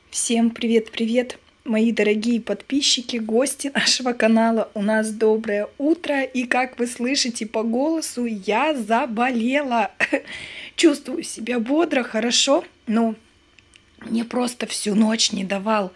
Всем привет-привет, мои дорогие подписчики, гости нашего канала. У нас доброе утро, и как вы слышите по голосу, я заболела. Чувствую себя бодро, хорошо, но мне просто всю ночь не давал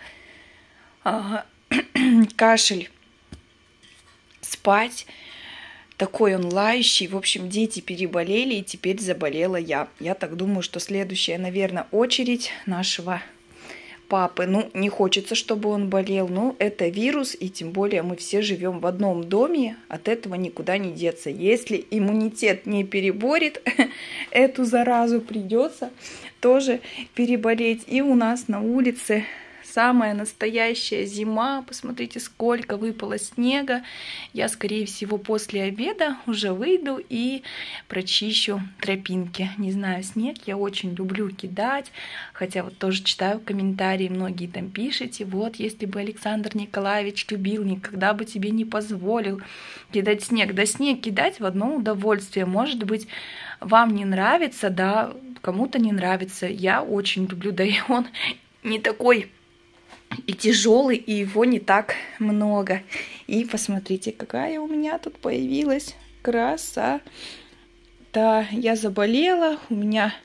кашель спать. Такой он лающий. В общем, дети переболели, и теперь заболела я. Я так думаю, что следующая, наверное, очередь нашего папы. Ну, не хочется, чтобы он болел. Ну, это вирус, и тем более мы все живем в одном доме. От этого никуда не деться. Если иммунитет не переборет эту заразу, придется тоже переболеть. И у нас на улице самая настоящая зима. Посмотрите, сколько выпало снега. Я, скорее всего, после обеда уже выйду и прочищу тропинки. Не знаю, снег я очень люблю кидать. Хотя вот тоже читаю комментарии, многие там пишете. Вот, если бы Александр Николаевич любил, никогда бы тебе не позволил кидать снег. Да снег кидать в одно удовольствие. Может быть, вам не нравится, да, кому-то не нравится. Я очень люблю, да и он не такой и тяжелый, и его не так много. И посмотрите, какая у меня тут появилась красота. Я заболела, у меня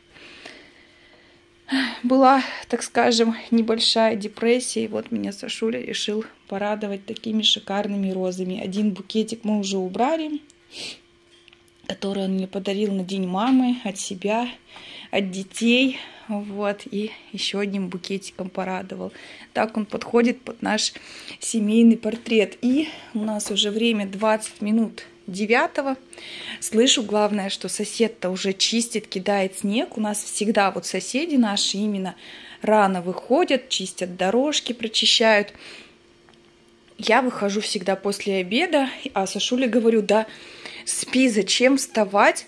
была, так скажем, небольшая депрессия. И вот меня Сашуля решил порадовать такими шикарными розами. Один букетик мы уже убрали, который он мне подарил на День мамы, от себя, от детей. Вот, и еще одним букетиком порадовал. Так он подходит под наш семейный портрет. И у нас уже время 20 минут 9. Слышу, главное, что сосед-то уже чистит, кидает снег. У нас всегда вот соседи наши именно рано выходят, чистят дорожки, прочищают. Я выхожу всегда после обеда, а Сашуле говорю: да спи, зачем вставать?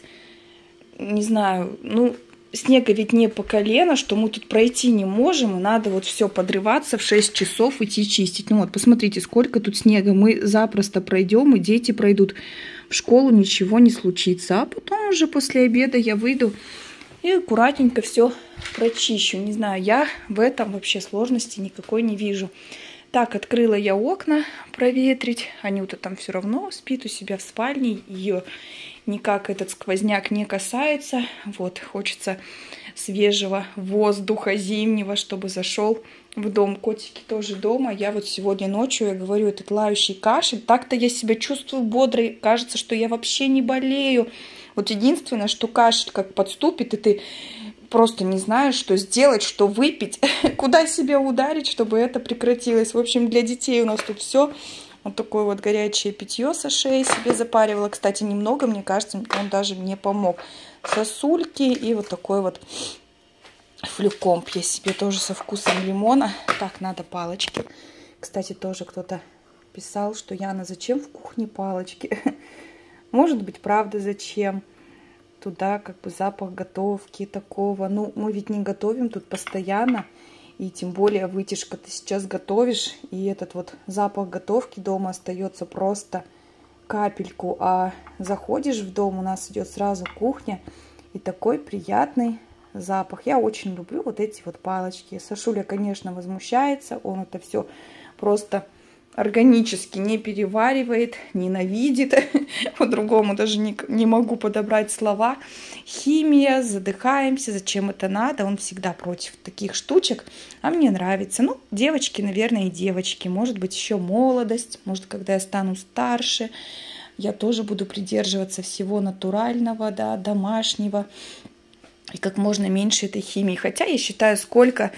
Не знаю, ну, снега ведь не по колено, что мы тут пройти не можем, и надо вот все подрываться в 6 часов идти чистить. Ну вот, посмотрите, сколько тут снега. Мы запросто пройдем, и дети пройдут в школу, ничего не случится. А потом уже после обеда я выйду и аккуратненько все прочищу. Не знаю, я в этом вообще сложности никакой не вижу. Так, открыла я окна проветрить. Анюта там все равно спит у себя в спальне. Ее никак этот сквозняк не касается. Вот, хочется свежего воздуха зимнего, чтобы зашел в дом. Котики тоже дома. Я вот сегодня ночью, я говорю, этот лающий кашель. Так-то я себя чувствую бодрой. Кажется, что я вообще не болею. Вот единственное, что кашель как подступит, и ты просто не знаешь, что сделать, что выпить, куда себя ударить, чтобы это прекратилось. В общем, для детей у нас тут все. Вот такое вот горячее питье со шеи себе запаривала. Кстати, немного, мне кажется, он даже мне помог. Сосульки и вот такой вот флюкомп я себе тоже со вкусом лимона. Так, надо палочки. Кстати, тоже кто-то писал, что Яна, зачем в кухне палочки? Может быть, правда, зачем? Туда как бы запах готовки такого. Ну, мы ведь не готовим тут постоянно. И тем более вытяжка ты сейчас готовишь. И этот вот запах готовки дома остается просто капельку. А заходишь в дом, у нас идет сразу кухня. И такой приятный запах. Я очень люблю вот эти вот палочки. Сашуля, конечно, возмущается. Он это все просто органически не переваривает, ненавидит. По-другому даже не могу подобрать слова. Химия, задыхаемся, зачем это надо? Он всегда против таких штучек, а мне нравится. Ну, девочки, наверное, и девочки. Может быть, еще молодость. Может, когда я стану старше, я тоже буду придерживаться всего натурального, да, домашнего. И как можно меньше этой химии. Хотя я считаю, сколько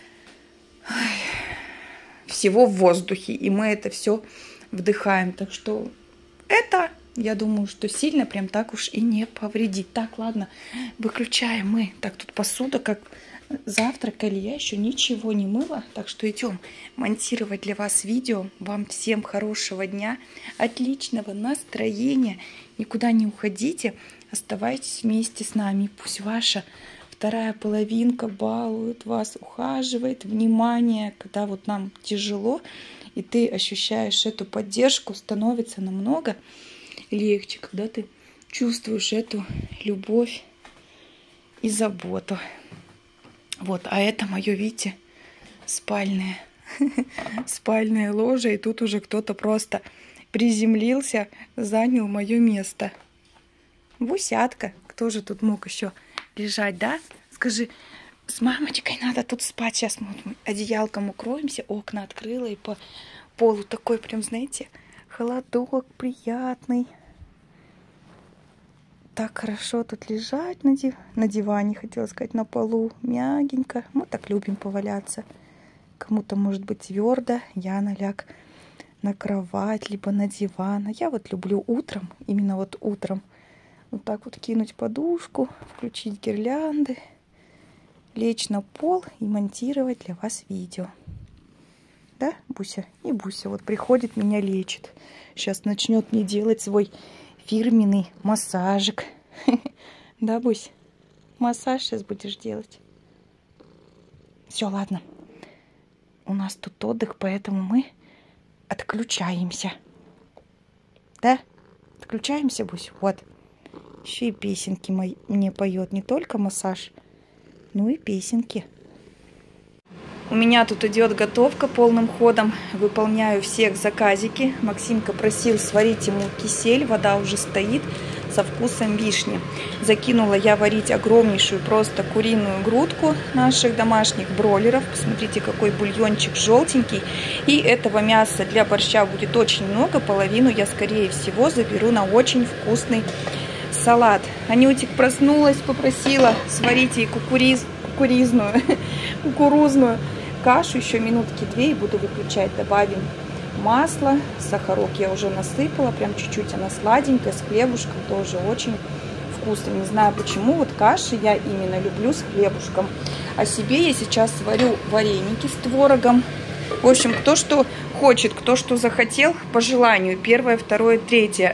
всего в воздухе, и мы это все вдыхаем. Так что это, я думаю, что сильно прям так уж и не повредит. Так, ладно, выключаем мы. Так, тут посуда, как завтракали, я еще ничего не мыла. Так что идем монтировать для вас видео. Вам всем хорошего дня, отличного настроения. Никуда не уходите, оставайтесь вместе с нами. Пусть ваша вторая половинка балует вас, ухаживает, внимание, когда вот нам тяжело, и ты ощущаешь эту поддержку, становится намного легче, когда ты чувствуешь эту любовь и заботу. Вот, а это мое, видите, спальная. Спальное ложе, и тут уже кто-то просто приземлился, занял мое место. Бусятка. Кто же тут мог еще лежать, да? Скажи, с мамочкой надо тут спать. Сейчас мы одеялком укроемся. Окна открыла, и по полу такой прям, знаете, холодок приятный. Так хорошо тут лежать на диване, хотела сказать, на полу. Мягенько. Мы так любим поваляться. Кому-то может быть твердо. Я наляг на кровать, либо на диван. А я вот люблю утром, именно вот утром, вот так вот кинуть подушку, включить гирлянды, лечь на пол и монтировать для вас видео. Да, Буся? И Буся вот приходит, меня лечит. Сейчас начнет мне делать свой фирменный массажик. Да, Бусь? Массаж сейчас будешь делать. Все, ладно. У нас тут отдых, поэтому мы отключаемся. Да? Отключаемся, Бусь? Вот. Еще и песенки мне поет. Не только массаж, но и песенки. У меня тут идет готовка полным ходом. Выполняю всех заказики. Максимка просил сварить ему кисель. Вода уже стоит со вкусом вишни. Закинула я варить огромнейшую просто куриную грудку наших домашних бройлеров. Посмотрите, какой бульончик желтенький. И этого мяса для борща будет очень много. Половину я, скорее всего, заберу на очень вкусный салат. Анютик проснулась, попросила сварить ей кукурузную кашу. Еще минутки 2 и буду выключать. Добавим масло, сахарок я уже насыпала, прям чуть-чуть, она сладенькая, с хлебушком тоже очень вкусно. Не знаю почему, вот каши я именно люблю с хлебушком. А себе я сейчас сварю вареники с творогом. В общем, кто что хочет, кто что захотел, по желанию. 1, 2, 3.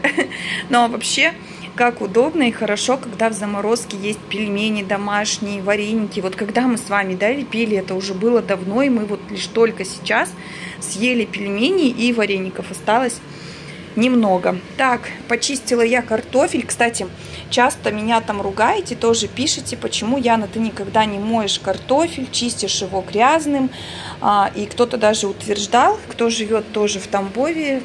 Но вообще, как удобно и хорошо, когда в заморозке есть пельмени домашние, вареники. Вот когда мы с вами, да, лепили, это уже было давно, и мы вот лишь только сейчас съели пельмени, и вареников осталось немного. Так, почистила я картофель. Кстати, часто меня там ругаете, тоже пишите, почему, Яна, ты никогда не моешь картофель, чистишь его грязным. И кто-то даже утверждал, кто живет тоже в Тамбове,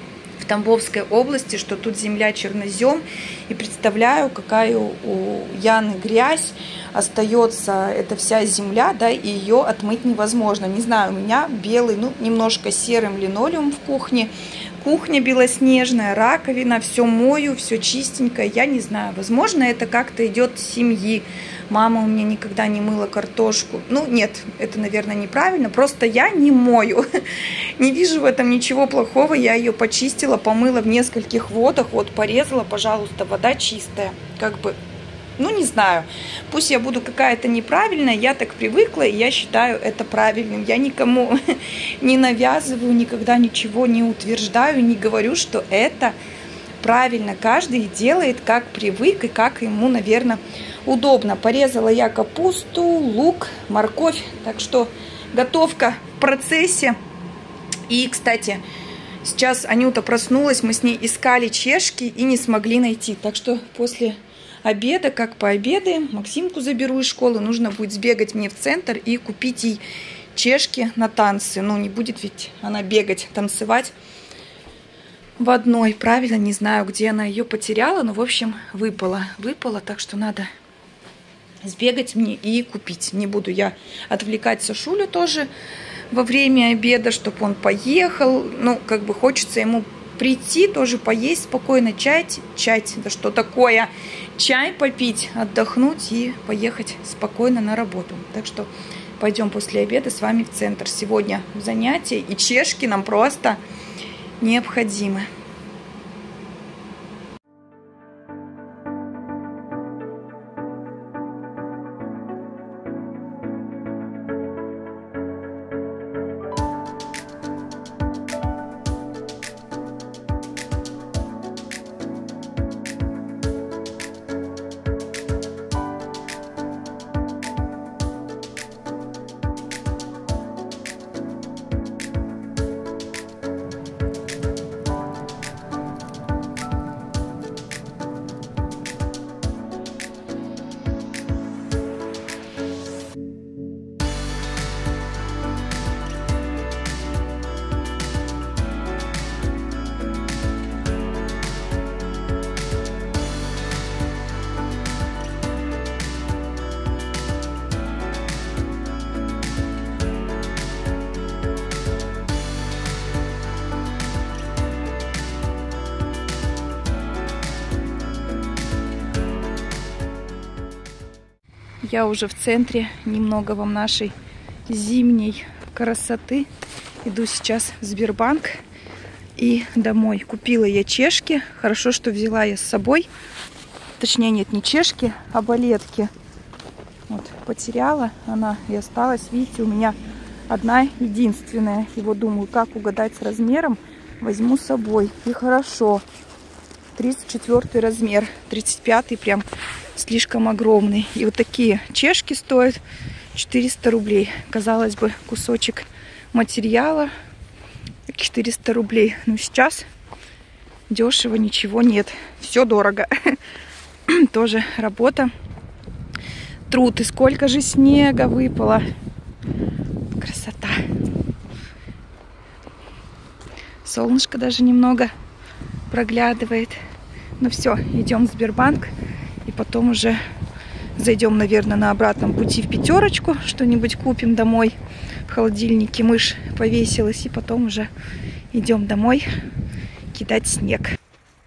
в Тамбовской области, что тут земля чернозем. И представляю, какая у Яны грязь остается, эта вся земля, да, и ее отмыть невозможно. Не знаю, у меня белый, ну, немножко серым линолеум в кухне. Кухня белоснежная, раковина, все мою, все чистенькое. Я не знаю, возможно, это как-то идет с семьи. Мама у меня никогда не мыла картошку. Ну, нет, это, наверное, неправильно. Просто я не мою. Не вижу в этом ничего плохого. Я ее почистила, помыла в нескольких водах. Вот, порезала, пожалуйста, вода чистая. Как бы, ну, не знаю. Пусть я буду какая-то неправильная, я так привыкла, и я считаю это правильным. Я никому не навязываю, никогда ничего не утверждаю, не говорю, что это правильно. Каждый делает, как привык и как ему, наверное, удобно. Порезала я капусту, лук, морковь. Так что готовка в процессе. И, кстати, сейчас Анюта проснулась, мы с ней искали чешки и не смогли найти. Так что после обеда, как пообедаем, Максимку заберу из школы. Нужно будет сбегать мне в центр и купить ей чешки на танцы. Ну, не будет ведь она бегать, танцевать в одной. Правильно, не знаю, где она ее потеряла, но, в общем, выпала. Выпала, так что надо сбегать мне и купить. Не буду я отвлекать Сашулю тоже во время обеда, чтобы он поехал. Ну, как бы хочется ему прийти, тоже поесть спокойно, чай, да что такое, чай попить, отдохнуть и поехать спокойно на работу. Так что пойдем после обеда с вами в центр. Сегодня занятия, и чешки нам просто необходимы. я уже в центре. Немного вам нашей зимней красоты. Иду сейчас в Сбербанк и домой. Купила я чешки. Хорошо, что взяла я с собой. Точнее, нет, не чешки, а балетки. Вот, потеряла она и осталась. Видите, у меня одна единственная. И вот думаю, как угадать с размером. Возьму с собой. И хорошо. 34 размер. 35 прям слишком огромный. И вот такие чешки стоят 400 рублей. Казалось бы, кусочек материала 400 рублей. Но сейчас дешево ничего нет. Все дорого. Тоже работа. Труд. И сколько же снега выпало. Красота. Солнышко даже немного проглядывает. Ну все, идем в Сбербанк. И потом уже зайдем, наверное, на обратном пути в пятерочку. Что-нибудь купим домой. В холодильнике мышь повесилась. И потом уже идем домой кидать снег.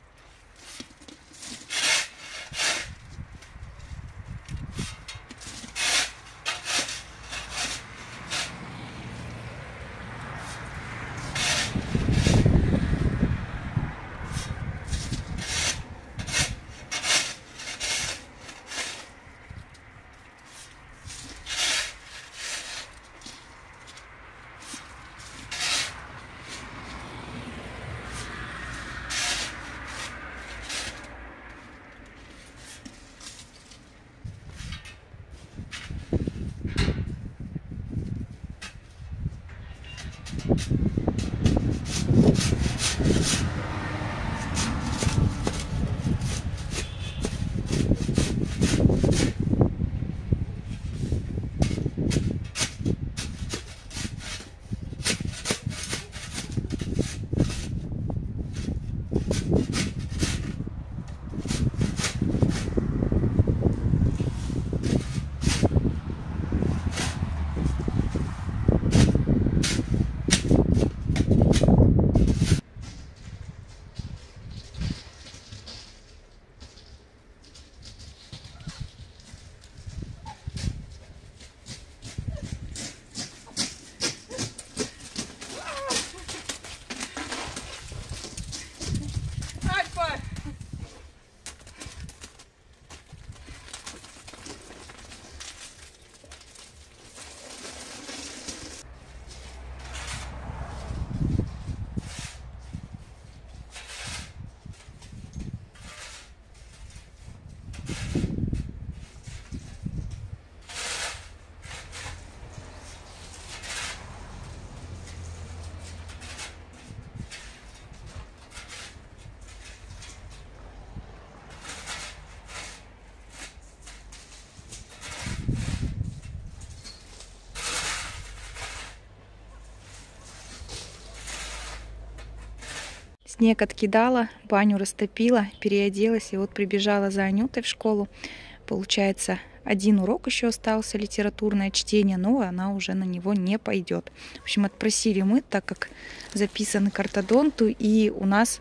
Снег откидала, баню растопила, переоделась. И вот прибежала за Анютой в школу. Получается, один урок еще остался, литературное чтение, но она уже на него не пойдет. В общем, отпросили мы, так как записаны к ортодонту. И у нас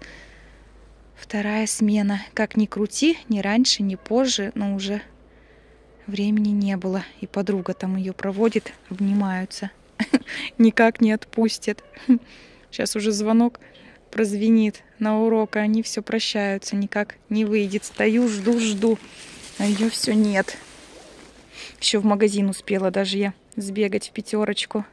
вторая смена. Как ни крути, ни раньше, ни позже, но уже времени не было. И подруга там ее проводит, обнимаются. Никак не отпустит. Сейчас уже звонок прозвенит на урок, а они все прощаются, никак не выйдет. Стою, жду, а ее все нет. Еще в магазин успела даже я сбегать в пятерочку.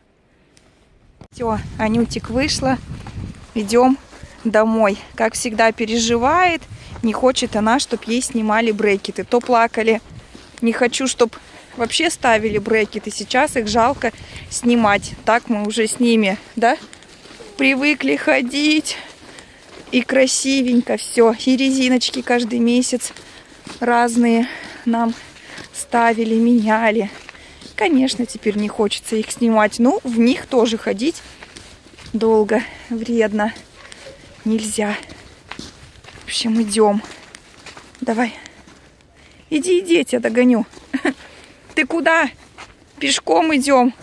Все, Анютик вышла, идем домой. Как всегда переживает, не хочет она, чтобы ей снимали брекеты. То плакали, не хочу, чтобы вообще ставили брекеты. Сейчас их жалко снимать. Так мы уже с ними, да, привыкли ходить. И красивенько все. И резиночки каждый месяц разные нам ставили, меняли. Конечно, теперь не хочется их снимать. Ну, в них тоже ходить долго, вредно. Нельзя. В общем, идем. Давай. Иди, я тебя догоню. Ты куда? Пешком идем?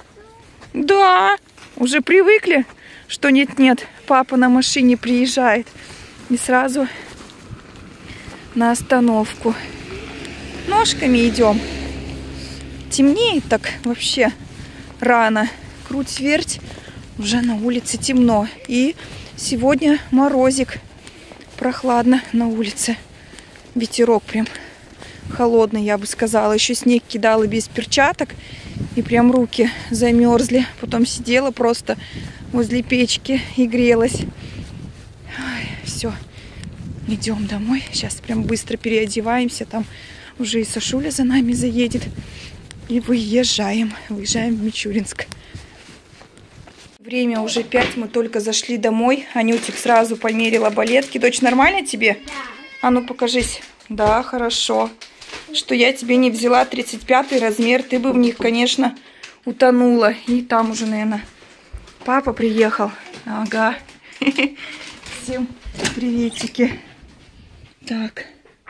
Да. Уже привыкли, что нет-нет, папа на машине приезжает. И сразу на остановку. Ножками идем. темнеет так вообще рано. Круть-верть, уже на улице темно. И сегодня морозик. Прохладно на улице. Ветерок прям холодный, я бы сказала. Еще снег кидала без перчаток. И прям руки замерзли. Потом сидела просто возле печки и грелась. Все, идем домой. Сейчас прям быстро переодеваемся. Там уже и Сашуля за нами заедет. И выезжаем. Выезжаем в Мичуринск. Время уже 5, мы только зашли домой. Анютик сразу померила балетки. Дочь, нормально тебе? Да. А ну покажись. Да, хорошо. Что я тебе не взяла 35 размер. Ты бы в них, конечно, утонула. И там уже, наверное, папа приехал. Ага. Всем приветики. Так.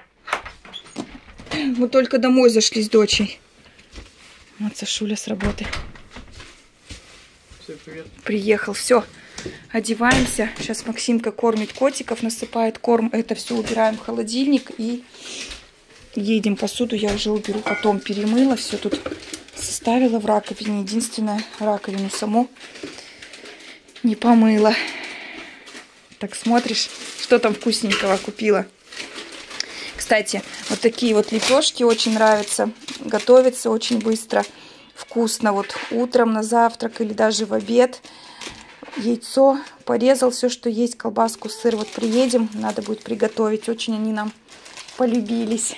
Мы только домой зашли с дочей. Вот Сашуля с работы. Привет. Приехал, все, одеваемся. Сейчас Максимка кормит котиков, насыпает корм. Это все убираем в холодильник и едем. Посуду я уже уберу, потом перемыла. Все тут составила в раковине. Единственное, раковину саму не помыла. Так, смотришь, что там вкусненького купила. Кстати, вот такие вот лепешки очень нравятся. Готовятся очень быстро. Вкусно вот утром на завтрак или даже в обед. Яйцо порезал, все, что есть, колбаску, сыр. Вот приедем, надо будет приготовить. Очень они нам полюбились.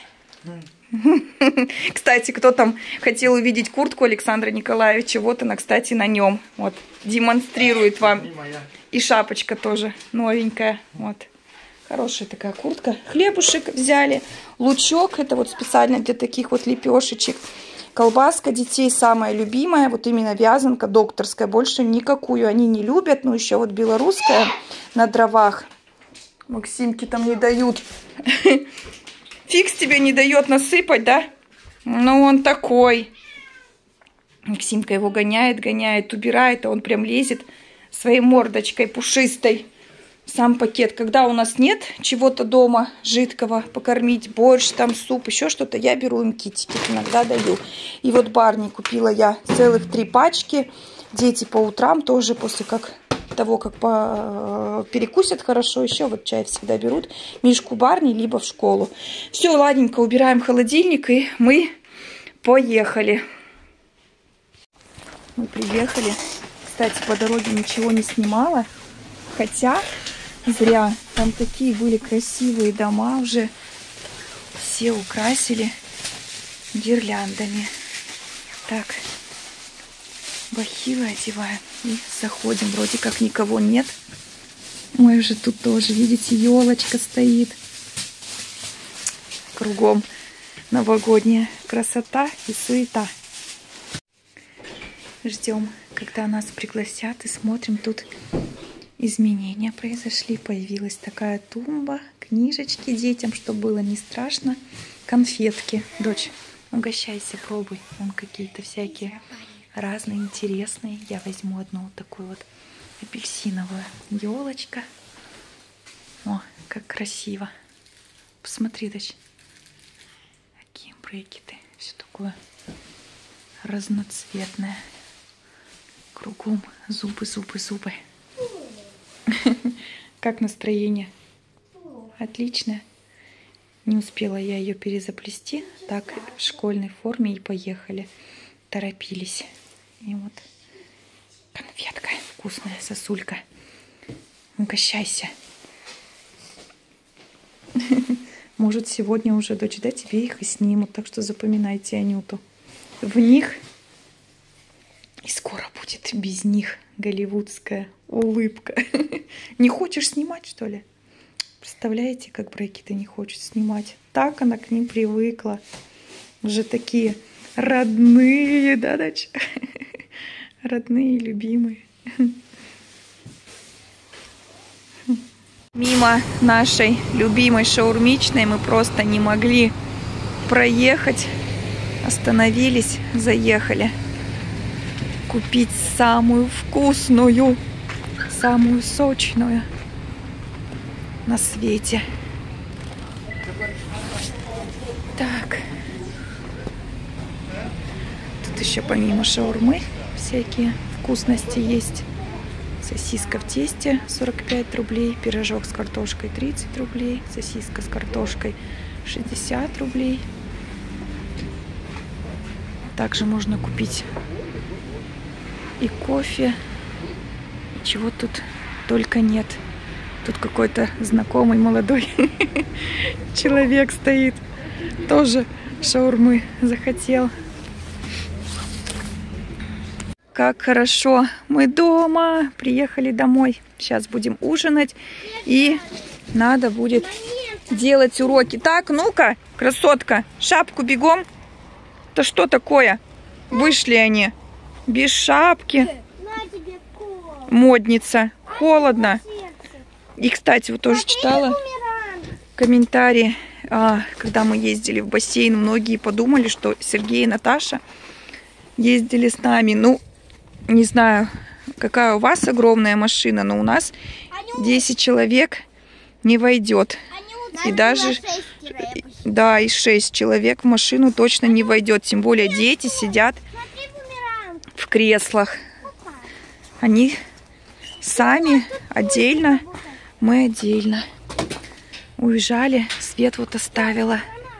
Кстати, кто там хотел увидеть куртку Александра Николаевича, вот она, кстати, на нем. Вот, демонстрирует вам. И шапочка тоже новенькая. Вот. Хорошая такая куртка. Хлебушек взяли. Лучок, это вот специально для таких вот лепешечек. Колбаска детей самая любимая, вот именно вязанка докторская, больше никакую они не любят, но еще вот белорусская на дровах. Максимки там не дают. Фикс тебе не дает насыпать, да? Ну он такой. Максимка его гоняет, убирает, а он прям лезет своей мордочкой пушистой. Сам пакет. Когда у нас нет чего-то дома жидкого, покормить, борщ, там суп, еще что-то, я беру им китикет, иногда даю. И вот Барни купила я целых 3 пачки. Дети по утрам тоже после того, как перекусят хорошо, еще вот чай всегда берут. Мишку Барни, либо в школу. Все, ладненько, убираем холодильник, и мы поехали. Мы приехали. Кстати, по дороге ничего не снимала. Хотя зря. Там такие были красивые дома уже. Все украсили гирляндами. Так. Бахилы одеваем. И заходим. Вроде как никого нет. Ой, уже тут тоже, видите, елочка стоит. Кругом новогодняя красота и суета. Ждем, когда нас пригласят, и смотрим, тут изменения произошли. Появилась такая тумба, книжечки детям, чтобы было не страшно. Конфетки. Дочь, угощайся, пробуй. Вон какие-то всякие разные, интересные. Я возьму одну вот такую вот апельсиновую. Елочка. О, как красиво. Посмотри, дочь. Какие брекеты. Все такое разноцветное. Кругом зубы, зубы, зубы. Как настроение? Отлично. Не успела я ее перезаплести. Так, в школьной форме и поехали. Торопились. И вот конфетка вкусная, сосулька. Угощайся. Может, сегодня уже, дочь, да, тебе их и снимут. Так что запоминайте Анюту. В них и скоро будет без них голливудская улыбка. Не хочешь снимать, что ли? Представляете, как брекеты не хочет снимать? Так она к ним привыкла. Уже такие родные, да, дочь? Родные, любимые. Мимо нашей любимой шаурмичной мы просто не могли проехать. Остановились, заехали. Купить самую вкусную, самую сочную на свете. Так. Тут еще помимо шаурмы всякие вкусности есть. Сосиска в тесте 45 рублей, пирожок с картошкой 30 рублей, сосиска с картошкой 60 рублей. Также можно купить и кофе, и чего тут только нет. Тут какой-то знакомый молодой человек стоит, тоже шаурмы захотел. Как хорошо, мы дома, приехали домой. Сейчас будем ужинать, и надо будет делать уроки. Так, ну-ка, красотка, шапку бегом. Это что такое? Вышли они без шапки. Модница, холодно. И, кстати, вот тоже читала комментарии, когда мы ездили в бассейн, многие подумали, что Сергей и Наташа ездили с нами. Ну, не знаю, какая у вас огромная машина, но у нас 10 человек не войдет. И даже, да, и 6 человек в машину точно не войдет. Тем более дети сидят в креслах. Они сами отдельно, мы отдельно. Уезжали, свет вот оставила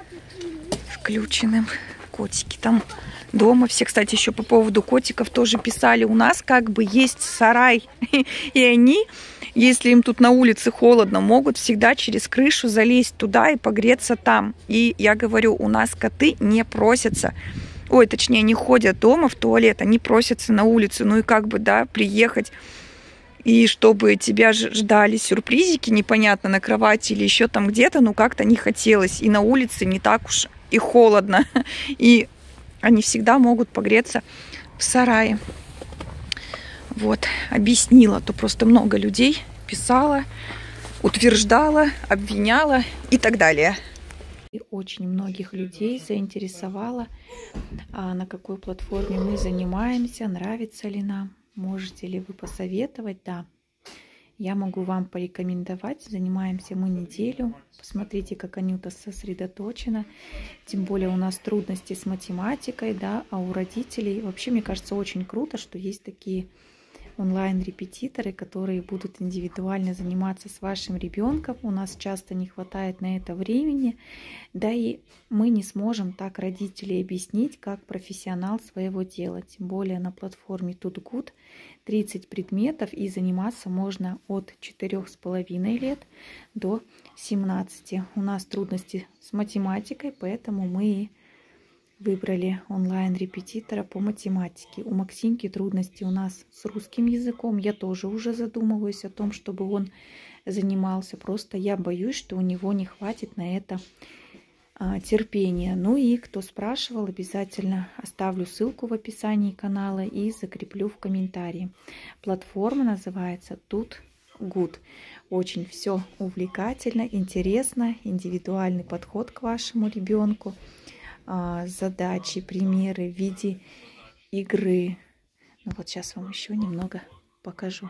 включенным. Котики там дома все. Кстати, еще по поводу котиков тоже писали. У нас как бы есть сарай. И они, если им тут на улице холодно, могут всегда через крышу залезть туда и погреться там. И я говорю, у нас коты не просятся. Ой, точнее, не ходят дома в туалет, они просятся на улицу. Ну и как бы, да, приехать. И чтобы тебя ждали сюрпризики, непонятно, на кровати или еще там где-то, ну как-то не хотелось. И на улице не так уж и холодно. И они всегда могут погреться в сарае. Вот, объяснила. То просто много людей писала, утверждала, обвиняла и так далее. И очень многих людей заинтересовало, на какой платформе мы занимаемся, нравится ли нам. Можете ли вы посоветовать? Да, я могу вам порекомендовать. Занимаемся мы неделю. Посмотрите, как Анюта сосредоточена. Тем более у нас трудности с математикой, да, а у родителей вообще, мне кажется, очень круто, что есть такие онлайн-репетиторы, которые будут индивидуально заниматься с вашим ребенком. У нас часто не хватает на это времени, да и мы не сможем так родителей объяснить, как профессионал своего дела. Тем более на платформе TutGood 30 предметов, и заниматься можно от 4,5 лет до 17. У нас трудности с математикой, поэтому мы выбрали онлайн-репетитора по математике. У Максимки трудности у нас с русским языком. Я тоже уже задумываюсь о том, чтобы он занимался. Просто я боюсь, что у него не хватит на это терпения. Ну и кто спрашивал, обязательно оставлю ссылку в описании канала и закреплю в комментарии. Платформа называется TutGood. Очень все увлекательно, интересно, индивидуальный подход к вашему ребенку. Задачи, примеры в виде игры. Ну вот сейчас вам еще немного покажу.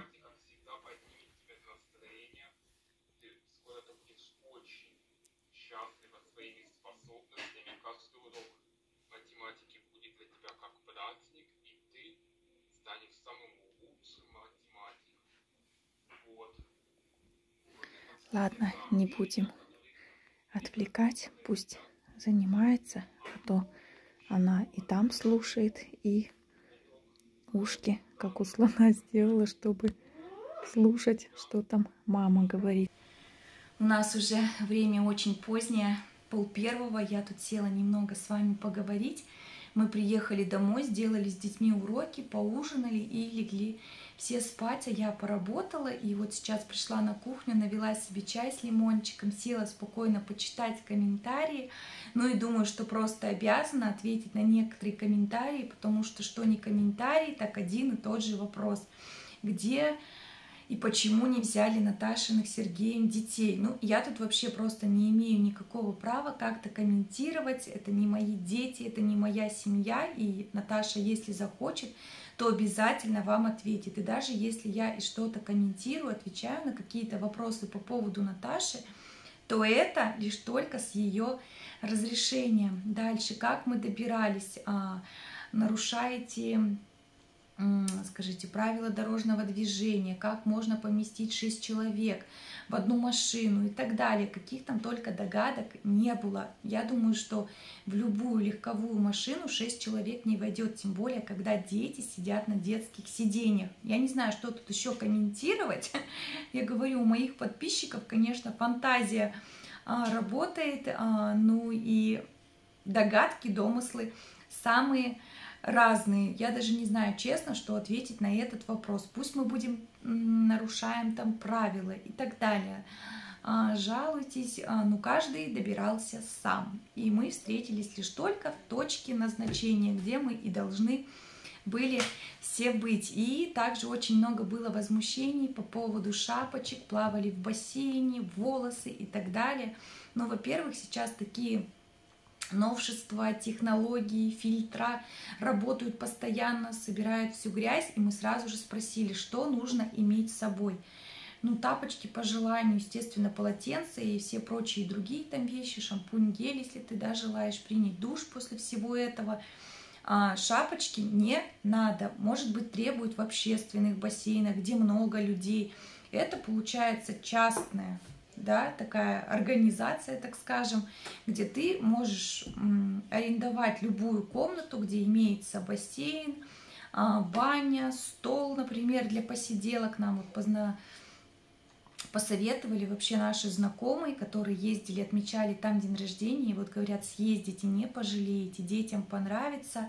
Ладно, не будем отвлекать, пусть занимается, а то она и там слушает, и ушки, как у слона, сделала, чтобы слушать, что там мама говорит. У нас уже время очень позднее, 12:30. Я тут села немного с вами поговорить. Мы приехали домой, сделали с детьми уроки, поужинали и легли все спать, а я поработала. И вот сейчас пришла на кухню, навела себе чай с лимончиком, села спокойно почитать комментарии. Ну и думаю, что просто обязана ответить на некоторые комментарии, потому что не комментарий, так один и тот же вопрос. Где и почему не взяли Наташиных Сергеем детей? Ну, я тут вообще просто не имею никакого права как-то комментировать. Это не мои дети, это не моя семья. И Наташа, если захочет, то обязательно вам ответит. И даже если я и что-то комментирую, отвечаю на какие-то вопросы по поводу Наташи, то это лишь только с ее разрешением. Дальше, как мы добирались нарушаете, скажите, правила дорожного движения, как можно поместить 6 человек в одну машину и так далее. Каких там только догадок не было. Я думаю, что в любую легковую машину 6 человек не войдет, тем более, когда дети сидят на детских сиденьях. Я не знаю, что тут еще комментировать. Я говорю, у моих подписчиков, конечно, фантазия работает, ну и догадки, домыслы самые разные. Я даже не знаю, честно, что ответить на этот вопрос. Пусть мы будем нарушаем там правила и так далее. Жалуйтесь, но каждый добирался сам. И мы встретились лишь только в точке назначения, где мы и должны были все быть. И также очень много было возмущений по поводу шапочек, плавали в бассейне, волосы и так далее. Но, во-первых, сейчас такие новшества, технологии, фильтра работают постоянно, собирают всю грязь, и мы сразу же спросили, что нужно иметь с собой. Ну, тапочки по желанию, естественно, полотенце и все прочие другие там вещи, шампунь, гель, если ты, да, желаешь принять душ после всего этого. Шапочки не надо, может быть, требуют в общественных бассейнах, где много людей. Это получается частная, да, такая организация, так скажем, где ты можешь арендовать любую комнату, где имеется бассейн, баня, стол, например, для посиделок. Нам вот посоветовали вообще наши знакомые, которые ездили, отмечали там день рождения, и вот говорят, съездите, не пожалеете, детям понравится.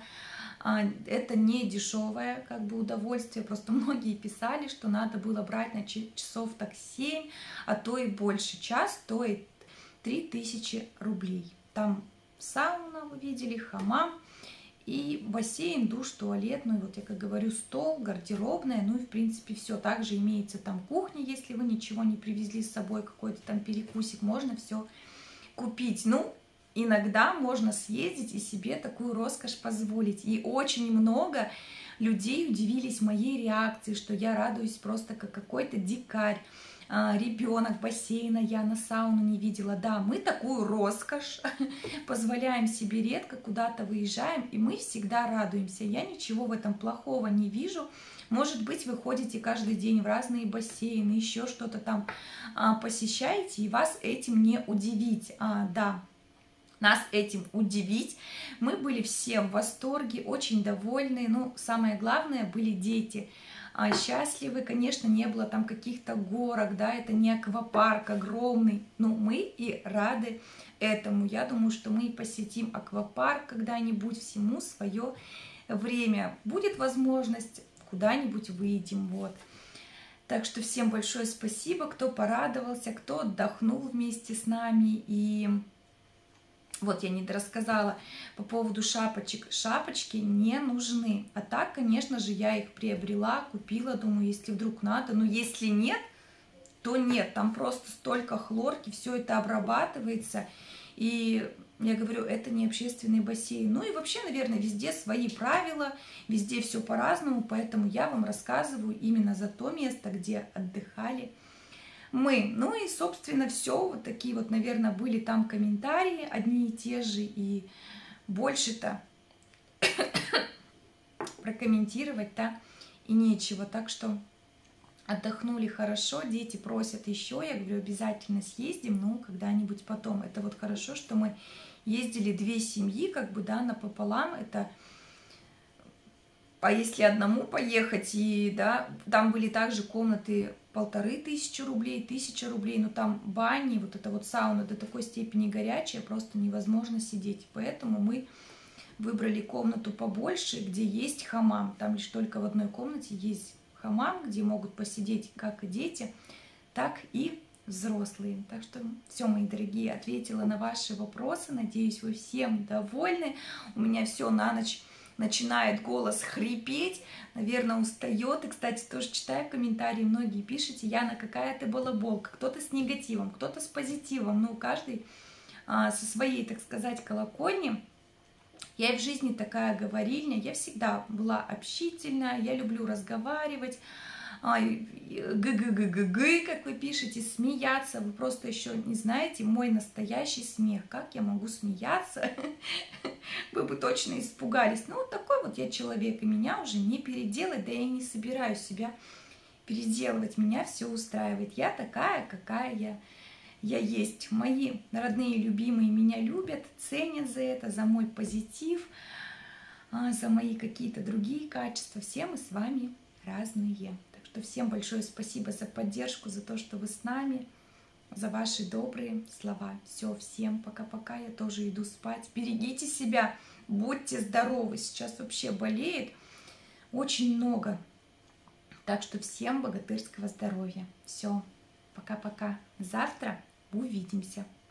Это не дешевое как бы удовольствие, просто многие писали, что надо было брать на часов так 7, а то и больше. Час стоит 3000 рублей. Там сауна, вы видели, хамам и бассейн, душ, туалет, ну и вот я как говорю, стол, гардеробная, ну и в принципе все. Также имеется там кухня, если вы ничего не привезли с собой, какой-то там перекусик, можно все купить. Ну, иногда можно съездить и себе такую роскошь позволить. И очень много людей удивились моей реакции, что я радуюсь просто как какой-то дикарь. Ребенок, бассейна я на сауну не видела. Да, мы такую роскошь позволяем себе редко, куда-то выезжаем, и мы всегда радуемся. Я ничего в этом плохого не вижу. Может быть, вы ходите каждый день в разные бассейны, еще что-то там посещаете, и вас этим не удивить. Да, нас этим удивить. Мы были все в восторге, очень довольны. Ну, самое главное, были дети счастливы. Конечно, не было там каких-то горок, да, это не аквапарк огромный, но мы и рады этому. Я думаю, что мы посетим аквапарк когда-нибудь, всему свое время. Будет возможность, куда-нибудь выйдем, вот. Так что всем большое спасибо, кто порадовался, кто отдохнул вместе с нами. И вот я не рассказала по поводу шапочек. Шапочки не нужны. А так, конечно же, я их приобрела, купила, думаю, если вдруг надо. Но если нет, то нет. Там просто столько хлорки, все это обрабатывается. И я говорю, это не общественный бассейн. Ну и вообще, наверное, везде свои правила, везде все по-разному. Поэтому я вам рассказываю именно за то место, где отдыхали мы. Ну и, собственно, все. Вот такие вот, наверное, были там комментарии, одни и те же. И больше-то прокомментировать-то и нечего. Так что отдохнули хорошо, дети просят еще. Я говорю, обязательно съездим, но когда-нибудь потом. Это вот хорошо, что мы ездили две семьи, как бы, да, напополам. Это... А если одному поехать, и, да, там были также комнаты 1500 рублей, 1000 рублей, но там бани, вот эта вот сауна до такой степени горячая, просто невозможно сидеть. Поэтому мы выбрали комнату побольше, где есть хамам. Там лишь только в одной комнате есть хамам, где могут посидеть как и дети, так и взрослые. Так что все, мои дорогие, ответила на ваши вопросы. Надеюсь, вы всем довольны. У меня все на ночь начинает голос хрипеть, наверное, устает. И, кстати, тоже читаю комментарии, многие пишете, Яна, какая ты балаболка, кто-то с негативом, кто-то с позитивом, ну, каждый со своей, так сказать, колокольни. Я и в жизни такая говорильня, я всегда была общительная, я люблю разговаривать, гы-гы-гы-гы-гы, как вы пишете, смеяться. Вы просто еще не знаете мой настоящий смех. Как я могу смеяться? Вы бы точно испугались. Ну, вот такой вот я человек, и меня уже не переделать, да я и не собираюсь себя переделывать. Меня все устраивает. Я такая, какая я есть. Мои родные, любимые меня любят, ценят за это, за мой позитив, за мои какие-то другие качества. Все мы с вами разные. Так что всем большое спасибо за поддержку, за то, что вы с нами, за ваши добрые слова. Все, всем пока-пока. Я тоже иду спать. Берегите себя, будьте здоровы. Сейчас вообще болеет очень много. Так что всем богатырского здоровья. Все, пока-пока. Завтра увидимся.